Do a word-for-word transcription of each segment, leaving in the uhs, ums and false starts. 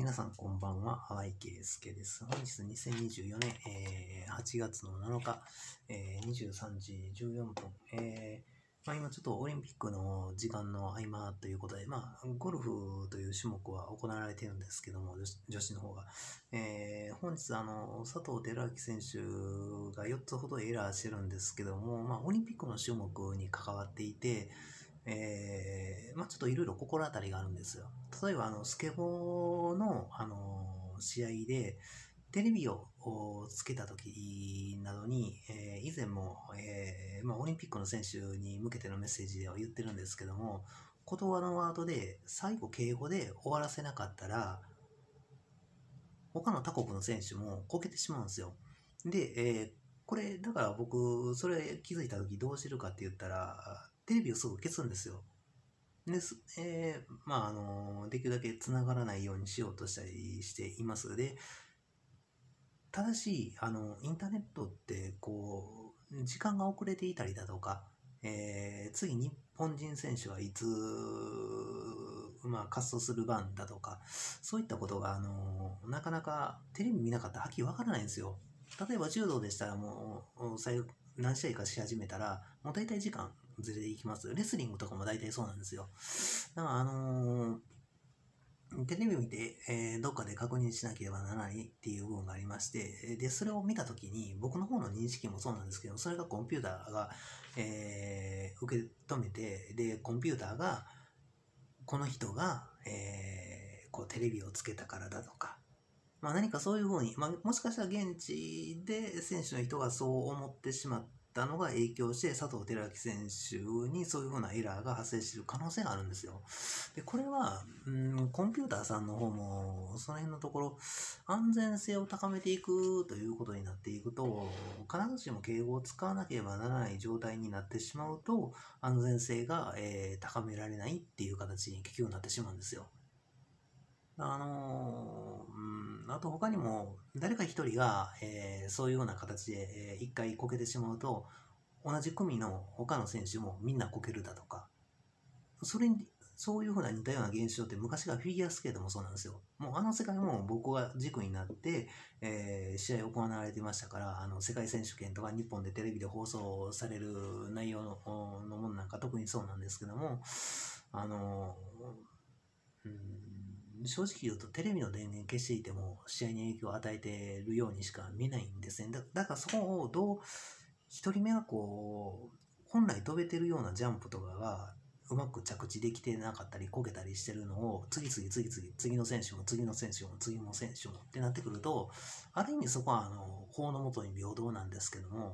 皆さんこんばんは、淡井圭介です。本日にせんにじゅうよねん、えーはちがつのなのか、えーにじゅうさんじじゅうよんぷん、えーまあ、今ちょっとオリンピックの時間の合間ということで、まあ、ゴルフという種目は行われているんですけども、女子女子の方が。えー本日、あの、佐藤輝明選手がよっつほどエラーしてるんですけども、まあ、オリンピックの種目に関わっていて、えーまあ、ちょっといろいろ心当たりがあるんですよ。例えば、あの、スケボーの、あの試合で、テレビをつけた時などに、えー以前も、えーまあ、オリンピックの選手に向けてのメッセージでは言ってるんですけども、言葉のワードで最後敬語で終わらせなかったら、他の他国の選手もこけてしまうんですよ。で、えーこれ、だから僕、それ気づいた時どうしてるかって言ったら、テレビをすぐ消すんですよ。です。えーまあ、あの、できるだけ繋がらないようにしようとしたりしています。で、ただし、あの、インターネットって、こう、時間が遅れていたりだとか、えー次日本人選手はいつ、まあ、滑走する番だとか、そういったことが、あの、なかなかテレビ見なかったらはっきりわからないんですよ。例えば柔道でしたらもう、最後何試合かし始めたら、もう大体時間ずれていきます。レスリングとかも大体そうなんですよ。だから、あのーテレビを見て、えーどっかで確認しなければならないっていう部分がありまして、で、それを見たときに、僕の方の認識もそうなんですけど、それがコンピューターが、えー受け止めて、で、コンピューターが、この人が、えーこうテレビをつけたからだとか、まあ、何かそういうふうに、まあ、もしかしたら現地で選手の人がそう思ってしまったのが影響して、佐藤輝明選手にそういうふうなエラーが発生している可能性があるんですよ。で、これは、うん、コンピューターさんの方も、その辺のところ、安全性を高めていくということになっていくと、必ずしも敬語を使わなければならない状態になってしまうと、安全性が、えー高められないっていう形に結局なってしまうんですよ。あのーうん、あと他にも誰か一人が、えーそういうような形で、えー一回こけてしまうと、同じ組の他の選手もみんなこけるだとか、それに、そういうふうな似たような現象って昔からフィギュアスケートもそうなんですよ。もうあの世界も僕が軸になって、えー試合行われてましたから、あの世界選手権とか日本でテレビで放送される内容ののものなんか特にそうなんですけども、あのうん正直言うとテレビの電源消していても試合に影響を与えているようにしか見えないんですね。だだからそこをどう、一人目はこう、本来飛べてるようなジャンプとかがうまく着地できてなかったりこけたりしてるのを次々次々次の選手も次の選手も次の選手もってなってくると、ある意味そこはあの法の下に平等なんですけども、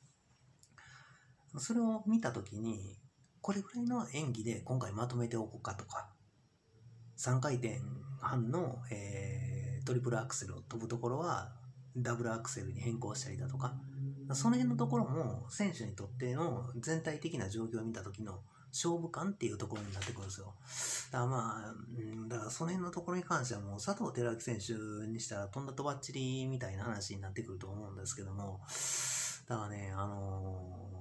それを見たときにこれぐらいの演技で今回まとめておこうかとか、さんかいてんはんの、えートリプルアクセルを飛ぶところはダブルアクセルに変更したりだとか、その辺のところも選手にとっての全体的な状況を見た時の勝負感っていうところになってくるんですよ。だからまあ、うんだからその辺のところに関してはもう佐藤輝明選手にしたら飛んだとばっちりみたいな話になってくると思うんですけども、だからね、あのー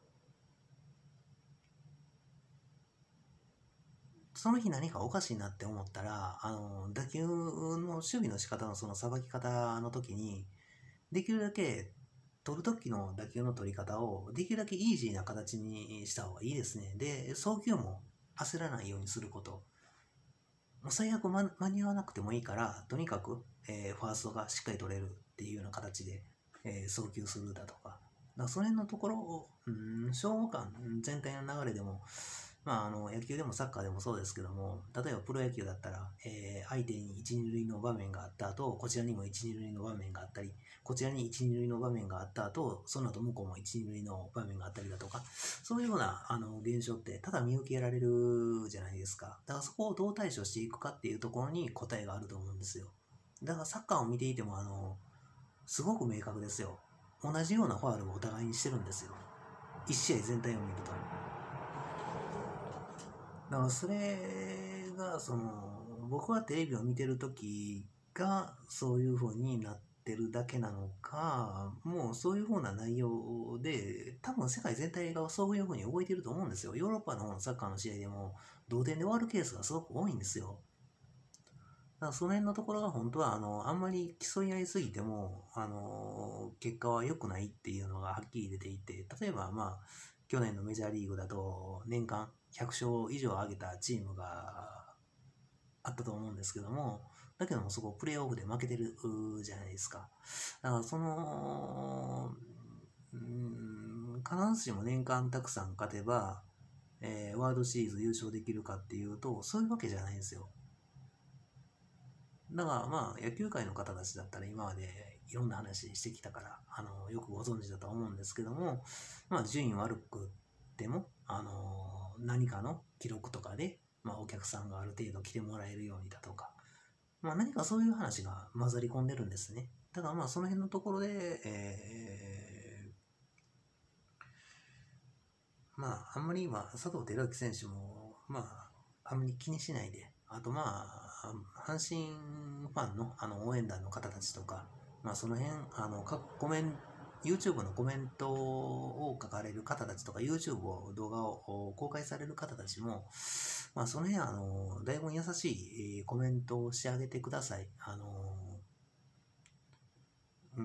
その日何かおかしいなって思ったら、あの、打球の守備の仕方のそのさばき方の時に、できるだけ取る時の打球の取り方をできるだけイージーな形にした方がいいですね。で、送球も焦らないようにすること。もう最悪間間に合わなくてもいいから、とにかく、えーファーストがしっかり取れるっていうような形で、えー送球するだとか。だからその辺のところを、うん、勝負感全体の流れでも、まあ、あの野球でもサッカーでもそうですけども、例えばプロ野球だったら、えー相手にいち、に塁の場面があった後、こちらにもいち、に塁の場面があったり、こちらにいち、に塁の場面があった後、その後向こうもいち、に塁の場面があったりだとか、そういうようなあの現象ってただ見受けられるじゃないですか。だからそこをどう対処していくかっていうところに答えがあると思うんですよ。だからサッカーを見ていても、あの、すごく明確ですよ。同じようなファウルをお互いにしてるんですよ。いち試合全体を見ると。だからそれがその僕はテレビを見てる時がそういう風になってるだけなのか、もうそういう風な内容で多分世界全体がそういう風に動いてると思うんですよ。ヨーロッパの方のサッカーの試合でも同点で終わるケースがすごく多いんですよ。 からその辺のところが本当は、あの、あんまり競い合いすぎても、あの、結果は良くないっていうのがはっきり出ていて、例えば、まあ、去年のメジャーリーグだと、年間ひゃく勝以上上げたチームがあったと思うんですけども、だけどもそこプレーオフで負けてるじゃないですか。だからその、うーん、必ずしも年間たくさん勝てば、えーワールドシリーズ優勝できるかっていうと、そういうわけじゃないんですよ。だからまあ野球界の方たちだったら今までいろんな話してきたから、あの、よくご存知だと思うんですけども、まあ順位悪くても、あの、何かの記録とかで、まあお客さんがある程度来てもらえるようにだとか、まあ何かそういう話が混ざり込んでるんですね。だからまあその辺のところで、えー、まああんまり今、佐藤輝明選手も、まああんまり気にしないで、あとまあ、阪神ファンのあの応援団の方たちとか、まあその辺、あの、各コメント、YouTube のコメントを書かれる方たちとか、YouTube を動画を公開される方たちも、まあその辺、あの、だいぶ優しいコメントをしてあげてください。あの、うん、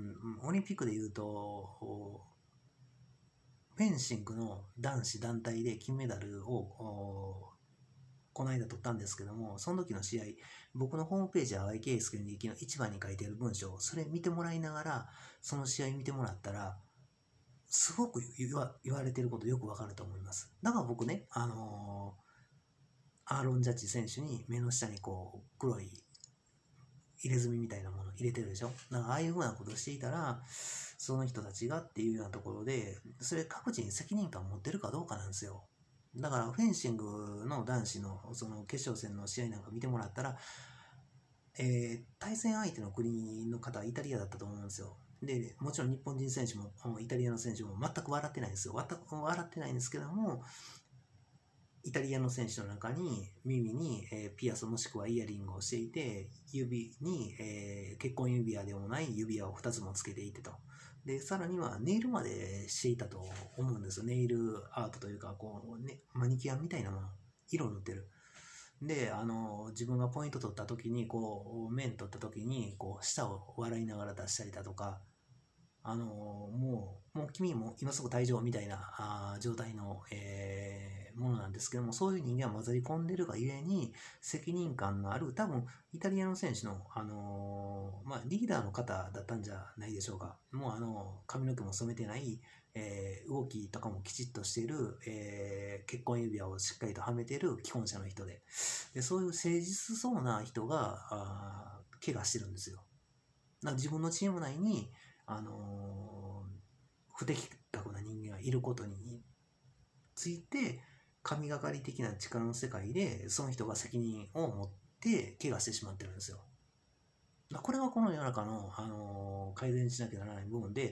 オリンピックで言うと、フェンシングの男子団体で金メダルをこの間取ったんですけども、その時の試合、僕のホームページ、淡井圭介の劇の一番に書いてある文章、それ見てもらいながら、その試合見てもらったら、すごく言わ言われてることよくわかると思います。だから僕ね、あのーアーロン・ジャッジ選手に目の下にこう黒い入れ墨みたいなもの入れてるでしょ。だからああいうふうなことをしていたら、その人たちがっていうようなところで、それ各自に責任感を持ってるかどうかなんですよ。だからフェンシングの男子のその決勝戦の試合なんか見てもらったら、えー対戦相手の国の方はイタリアだったと思うんですよ。で、もちろん日本人選手もイタリアの選手も全く笑ってないんですよ。全く笑ってないんですけども、イタリアの選手の中に耳に、えーピアスもしくはイヤリングをしていて、指に、えー結婚指輪でもない指輪をふたつもつけていてと。で、さらにはネイルまでしていたと思うんですよ。ネイルアートというか、こう、ね、マニキュアみたいなもの、色を塗ってる。で、あの、自分がポイント取った時に、こう、面取った時に、こう、舌を笑いながら出したりだとか、あの、もう、もう君も今すぐ退場みたいなあー状態の、えーものなんですけども、そういう人間は混ざり込んでるがゆえに、責任感のある、多分、イタリアの選手の、あのーまあ、リーダーの方だったんじゃないでしょうか。もう、あの、髪の毛も染めてない、えー動きとかもきちっとしている、えー結婚指輪をしっかりとはめている既婚者の人で、でそういう誠実そうな人が、あー怪我してるんですよ。だから自分のチーム内に、あのー不適格な人間がいることについて、神がかり的な力の世界で、その人が責任を持って怪我してしまってるんですよ。これがこの世の中の、あのー改善しなきゃならない部分で、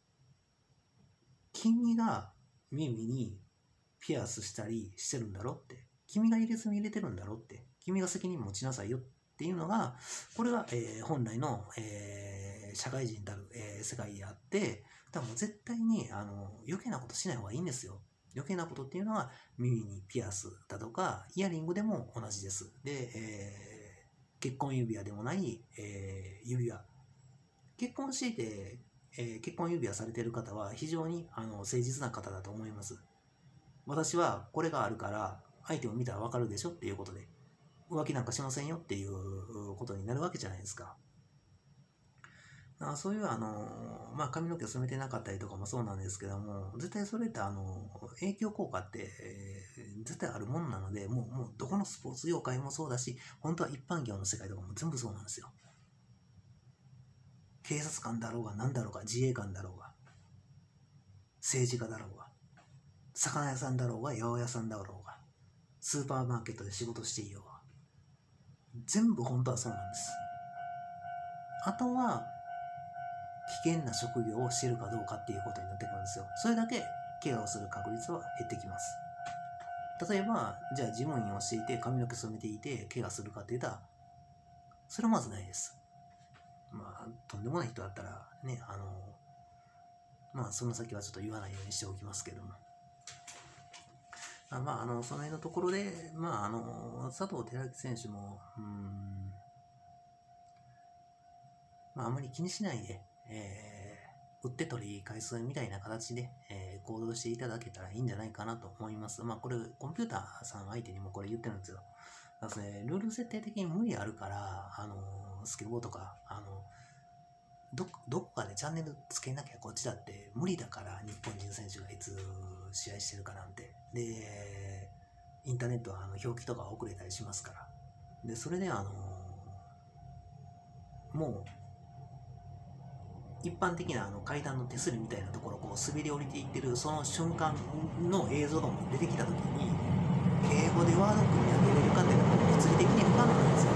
君が耳にピアスしたりしてるんだろって、君が入れ墨入れてるんだろって、君が責任持ちなさいよっていうのが、これが、えー本来の、えー社会人たる、えー世界であって、多分絶対にあの余計なことしない方がいいんですよ。余計なことっていうのは耳にピアスだとかイヤリングでも同じです。で、えー結婚指輪でもない、えー指輪。結婚していて、えー結婚指輪されている方は非常にあの誠実な方だと思います。私はこれがあるから相手を見たらわかるでしょっていうことで、浮気なんかしませんよっていうことになるわけじゃないですか。あそういうあの、まあ、髪の毛染めてなかったりとかもそうなんですけども、絶対それってあの影響効果って、えー絶対あるものなので、もうもうどこのスポーツ業界もそうだし、本当は一般業の世界とかも全部そうなんですよ。警察官だろうが何だろうが自衛官だろうが政治家だろうが魚屋さんだろうが八百屋さんだろうがスーパーマーケットで仕事していようが全部本当はそうなんです。あとは危険な職業をしているかどうかっていうことになってくるんですよ。それだけ怪我をする確率は減ってきます。例えばじゃあ事務員をしていて髪の毛染めていて怪我するかって言ったらそれはまずないです。まあとんでもない人だったらね、あのまあその先はちょっと言わないようにしておきますけども、あまああのその辺のところでまああの佐藤輝明選手もうーんまあ、あまり気にしないで、えー、打って取り返すみたいな形で、えー、行動していただけたらいいんじゃないかなと思います。まあ、これ、コンピューターさん相手にもこれ言ってるんですよ。だからね、ルール設定的に無理あるから、あのー、スケボーとか、あのど、どこかでチャンネルつけなきゃこっちだって無理だから、日本人選手がいつ試合してるかなんて。で、インターネットはあの表記とか遅れたりしますから。で、それであのー、もう、一般的なあの階段の手すりみたいなところをこう滑り降りていってるその瞬間の映像が出てきたときに、敬語でワード組み上げれるかっていうのは物理的に不可能なんですよ。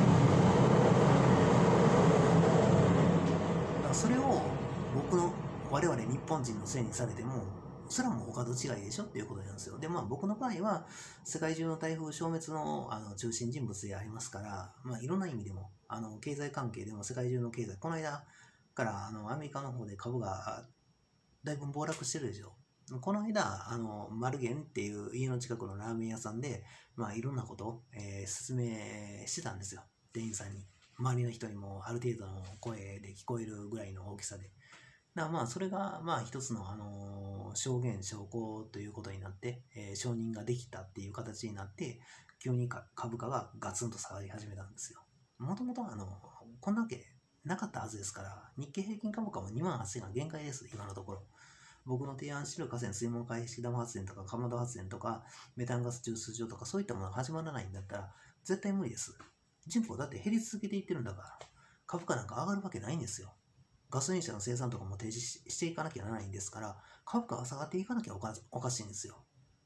だからそれを僕の我々日本人のせいにされても、それはもうお門違いでしょっていうことなんですよ。で、まあ僕の場合は世界中の台風消滅のあの中心人物でありますから、まあいろんな意味でも、あの経済関係でも世界中の経済、この間からあのアメリカの方で株がだいぶ暴落してるでしょ。この間、あの、マルゲンっていう家の近くのラーメン屋さんで、まあいろんなことを、えー説明してたんですよ。店員さんに。周りの人にもある程度の声で聞こえるぐらいの大きさで。だからまあそれがまあ一つの、あのー証言証拠ということになって、えー承認ができたっていう形になって、急にか株価がガツンと下がり始めたんですよ。もともとあのこんなわけなかったはずですから、日経平均株価もにまんはっせんが限界です、今のところ。僕の提案している河川水門回式ダム発電とか、かまど発電とか、メタンガス抽出場とか、そういったものが始まらないんだったら、絶対無理です。人口だって減り続けていってるんだから、株価なんか上がるわけないんですよ。ガソリン車の生産とかも停止していかなきゃならないんですから、株価が下がっていかなきゃおかおかしいんですよ。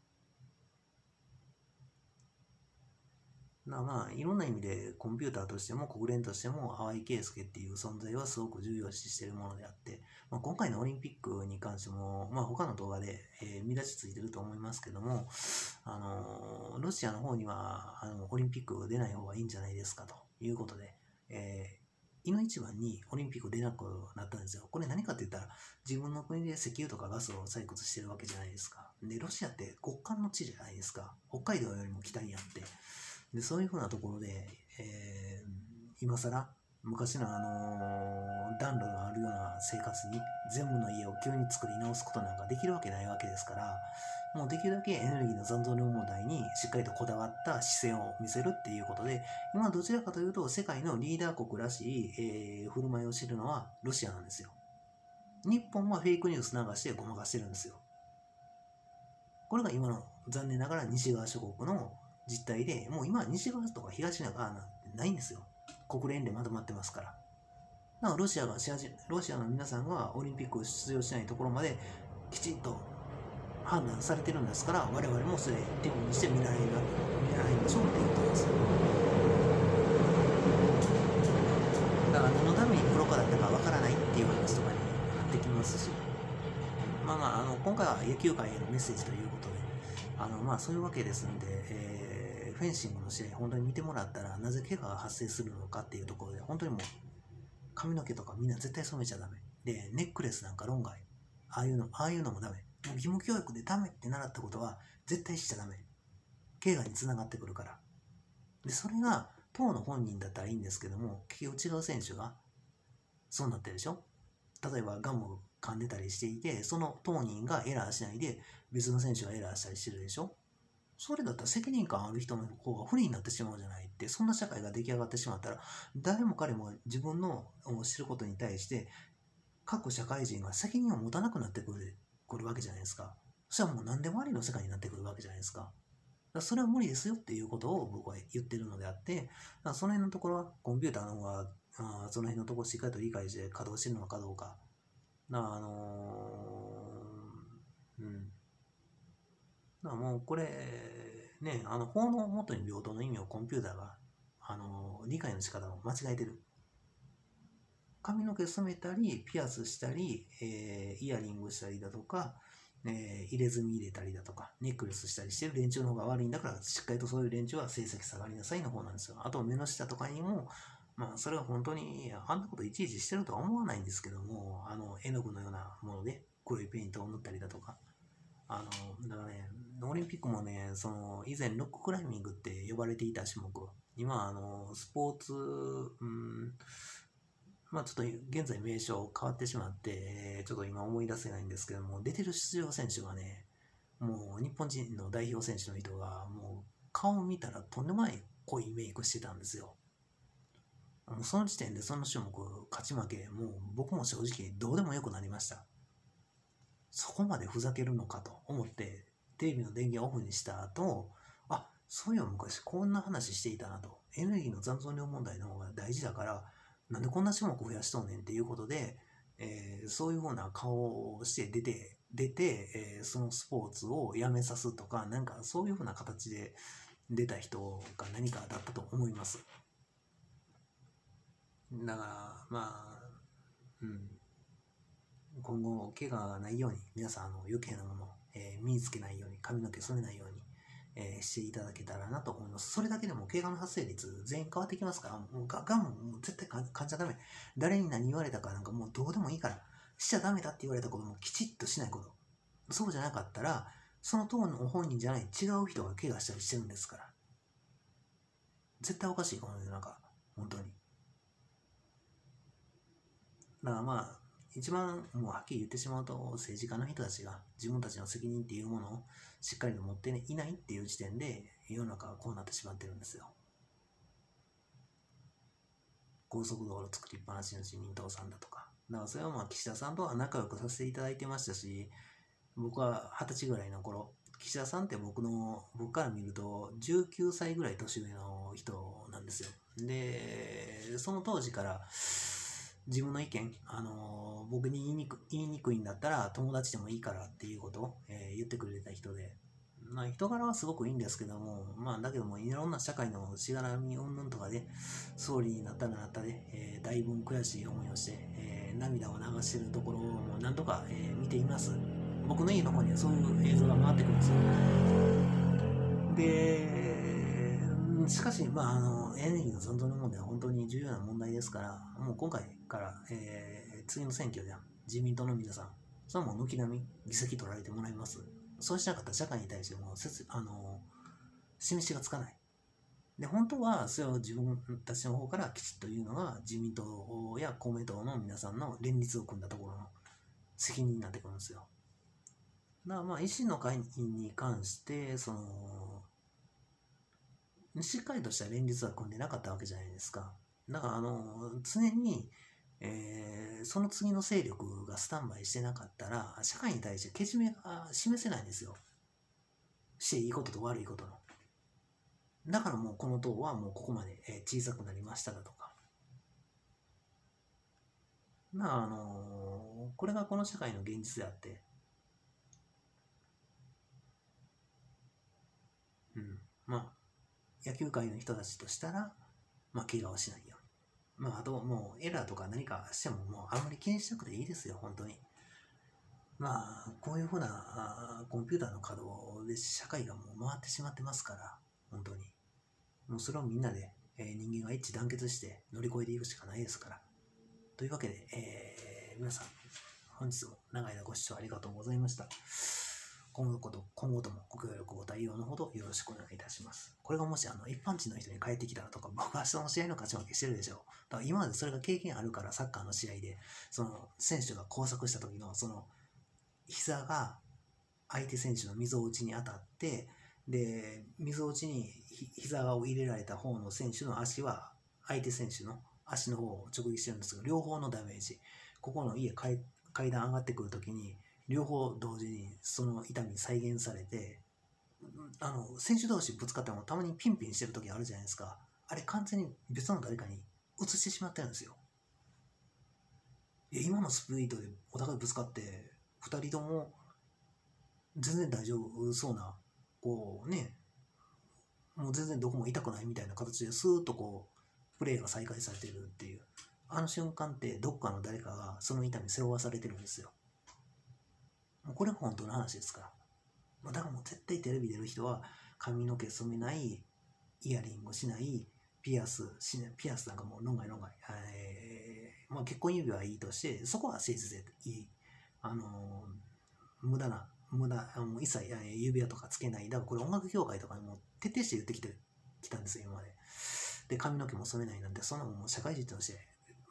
まあまあ、いろんな意味でコンピューターとしても国連としても淡井圭介っていう存在はすごく重要視しているものであって、まあ、今回のオリンピックに関しても、まあ、他の動画で、えー見出しついてると思いますけども、あのーロシアの方にはあのオリンピック出ない方がいいんじゃないですかということで、えーいの一番にオリンピック出なくなったんですよ。これ何かって言ったら、自分の国で石油とかガスを採掘してるわけじゃないですか。で、ロシアって極寒の地じゃないですか。北海道よりも北にあって。で、そういうふうなところで、えー、今更、昔のあのー暖炉のあるような生活に全部の家を急に作り直すことなんかできるわけないわけですから、もうできるだけエネルギーの残存量問題にしっかりとこだわった姿勢を見せるっていうことで、今どちらかというと世界のリーダー国らしい、えー振る舞いをしているのはロシアなんですよ。日本はフェイクニュース流してごまかしてるんですよ。これが今の残念ながら西側諸国の実態で、もう今は西側とか東側なんてないんですよ。国連でまとまってますから。だからロシアがし始め、ロシアの皆さんがオリンピックを出場しないところまできちっと判断されてるんですから、我々もそれ手にして見習いが見習いましょうって言ってます。だから何のためにプロ化だったかわからないっていう話とかになってきますし、まあまあ、あの今回は野球界へのメッセージということで、あのまあそういうわけですんで、えーフェンシングの試合、本当に見てもらったら、なぜ怪我が発生するのかっていうところで、本当にもう、髪の毛とかみんな絶対染めちゃダメ。で、ネックレスなんか論外。ああいうの、ああいうのもダメ。もう義務教育でダメって習ったことは、絶対しちゃダメ。怪我につながってくるから。で、それが、当の本人だったらいいんですけども、結局違う選手が、そうなってるでしょ。例えばガムを噛んでたりしていて、その当人がエラーしないで、別の選手がエラーしたりしてるでしょ。それだったら責任感ある人の方が不利になってしまうじゃないって、そんな社会が出来上がってしまったら、誰も彼も自分の知ることに対して、各社会人が責任を持たなくなってくるくるわけじゃないですか。そしたらもう何でもありの世界になってくるわけじゃないですか。だからそれは無理ですよっていうことを僕は言ってるのであって、だからその辺のところはコンピューターの方が、あーその辺のところをしっかりと理解して稼働してるのかどうか。だからあのーうん。だからもうこれ、ね、あの法の元に平等の意味をコンピューターが、あの理解の仕方を間違えてる。髪の毛染めたり、ピアスしたり、えーイヤリングしたりだとか、えー入れ墨入れたりだとか、ネックレスしたりしてる連中の方が悪いんだから、しっかりとそういう連中は成績下がりなさいの方なんですよ。あと目の下とかにも、まあそれは本当にあんなこといちいちしてるとは思わないんですけども、あの絵の具のようなもので黒いペイントを塗ったりだとか、あの、だからね、オリンピックもね、その、以前ロッククライミングって呼ばれていた種目、今、あの、スポーツ、うん、 まあちょっと現在名称変わってしまって、ちょっと今思い出せないんですけども、出てる出場選手がね、もう日本人の代表選手の人が、もう顔を見たらとんでもない濃いメイクしてたんですよ。もうその時点でその種目勝ち負け、もう僕も正直どうでもよくなりました。そこまでふざけるのかと思って、テレビの電源をオフにした後、あ、そういえば昔こんな話していたなと。エネルギーの残存量問題の方が大事だから、なんでこんな種目増やしとんねんっていうことで、えーそういうふうな顔をして出て、出て、えーそのスポーツをやめさすとか、なんかそういうふうな形で出た人が何かだったと思います。だから、まあ、うん、今後、怪我がないように、皆さん、あの余計なものを、えー身につけないように、髪の毛染めないように、えーしていただけたらなと思います。それだけでも怪我の発生率全員変わってきますから、もうががんももう絶対患者ダメ。誰に何言われたかなんかもうどうでもいいから、しちゃダメだって言われたこともきちっとしないこと。そうじゃなかったら、その当の本人じゃない違う人が怪我したりしてるんですから。絶対おかしい、この世の中。本当に。だからまあ、一番もうはっきり言ってしまうと、政治家の人たちが自分たちの責任っていうものをしっかりと持っていないっていう時点で、世の中はこうなってしまってるんですよ。高速道路作りっぱなしの自民党さんだとか。だからそれはまあ岸田さんとは仲良くさせていただいてましたし、僕は二十歳ぐらいの頃、岸田さんって僕の、僕から見るとじゅうきゅうさいぐらい年上の人なんですよ。で、その当時から自分の意見、あの僕に言いにく言いにくいんだったら友達でもいいからっていうことを、えー言ってくれた人で、まあ、人柄はすごくいいんですけども、まあ、だけどもいろんな社会のしがらみ云々とかで総理になったらなったで、えーだいぶ悔しい思いをして、えー涙を流しているところも何度か、えー見ています。僕の家の方にはそういう映像が回ってくるんですよ。で、しかし、まあ、あのエネルギーの残存の問題は本当に重要な問題ですから、もう今回から、えー次の選挙では自民党の皆さん、それはもう軒並み議席取られてもらいます。そうしなかったら社会に対してもあの示しがつかない。で、本当はそれを自分たちの方からきちっと言うのが自民党や公明党の皆さんの連立を組んだところの責任になってくるんですよ。だからまあ維新の会に関してそのしっかりとした連立は組んでなかったわけじゃないですか。だからあの常に、えーその次の勢力がスタンバイしてなかったら社会に対してけじめが示せないんですよ。していいことと悪いことの。だからもうこの党はもうここまで小さくなりましただとか。まああのこれがこの社会の現実であって、うん、まあ野球界の人たちとしたら、まあ怪我をしないように。まああともうエラーとか何かしてももうあんまり気にしなくていいですよ、本当に。まあこういうふうなコンピューターの稼働で社会がもう回ってしまってますから、本当に。もうそれをみんなで、えー人間が一致団結して乗り越えていくしかないですから。というわけで、えー皆さん、本日も長い間ご視聴ありがとうございました。今後と今後ともご協力ご対応のほどよろしくお願いいたします。これがもしあの一般人の人に返ってきたらとか、僕はその試合の勝ち負けしてるでしょう。だから今までそれが経験あるからサッカーの試合で、その選手が交錯した時のその膝が相手選手の溝落ちに当たって、で、溝落ちに膝を入れられた方の選手の足は相手選手の足の方を直撃してるんですけど、両方のダメージ、ここの家階段上がってくるときに、両方同時にその痛み再現されて、あの選手同士ぶつかってもたまにピンピンしてるときあるじゃないですか。あれ完全に別の誰かに移してしまってるんですよ。いや今のスプリートでお互いぶつかってふたりとも全然大丈夫そうな、こうね、もう全然どこも痛くないみたいな形でスーッとこうプレーが再開されてるっていう、あの瞬間ってどっかの誰かがその痛み背負わされてるんですよ。もうこれは本当の話ですから。だからもう絶対テレビ出る人は髪の毛染めない、イヤリングしない、ピアスしない、ピアスなんかもう論外論外、えーまあ、結婚指輪はいいとして、そこは誠実でいい。あのー、無駄な、無駄、もう一切指輪とかつけない。だからこれ音楽業界とかにも徹底して言ってきてきたんですよ、今まで。で、髪の毛も染めないなんて、そんなもんもう社会人として、もう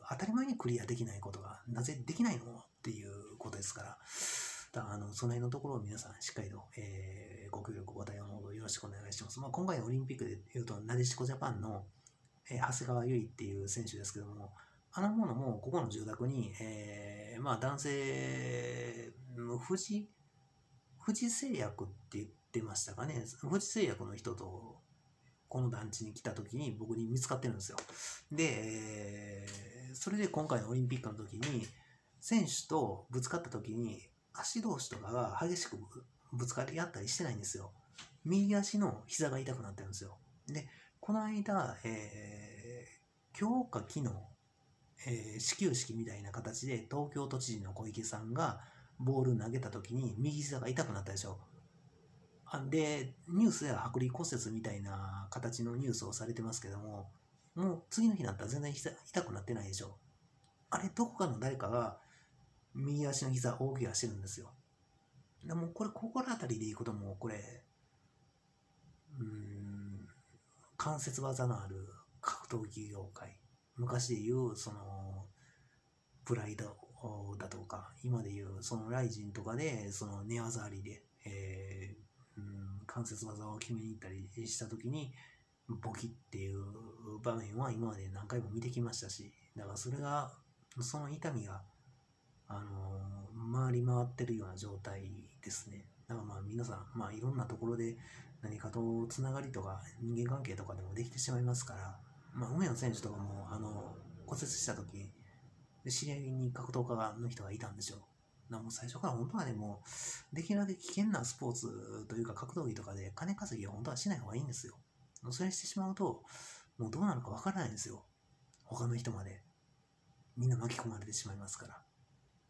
当たり前にクリアできないことがなぜできないのっていうことですから、だからあのその辺のところを皆さんしっかりと、えー、ご協力ご対応のほどよろしくお願いします。まあ、今回のオリンピックでいうと、なでしこジャパンの、えー、長谷川唯っていう選手ですけども、あのものもここの住宅に、えー、まあ男性、富士、富士製薬って言ってましたかね、富士製薬の人とこの団地に来た時に僕に見つかってるんですよ。で、えー、それで今回のオリンピックの時に、選手とぶつかった時に、足同士とかが激しくぶつかり合ったりしてないんですよ。右足の膝が痛くなってるんですよ。で、この間、えー、今日か昨日、えー、始球式みたいな形で東京都知事の小池さんがボール投げた時に右膝が痛くなったでしょ。で、ニュースでは剥離骨折みたいな形のニュースをされてますけども、もう次の日になったら全然痛くなってないでしょ。あれ、どこかの誰かが右足の膝大怪我してるんですよ。でもこれ心当たりでいいこともこれうーん関節技のある格闘技業界、昔でいうそのプライドだとか、今でいうそのライジンとかでその寝技ありで、えー、うん関節技を決めに行ったりした時にボキっていう場面は今まで何回も見てきましたし、だからそれがその痛みがあのー、回り回ってるような状態ですね。だからまあ皆さん、まあ、いろんなところで何かとつながりとか人間関係とかでもできてしまいますから、まあ、梅野選手とかもあの骨折した時知り合いに格闘家の人がいたんでしょう。だからもう最初から本当はね、もうできるだけ危険なスポーツというか格闘技とかで金稼ぎを本当はしない方がいいんですよ。それしてしまうともうどうなるかわからないんですよ。他の人までみんな巻き込まれてしまいますから。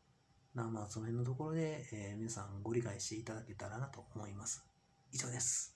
まあその辺のところで、えー、皆さんご理解していただけたらなと思います。以上です。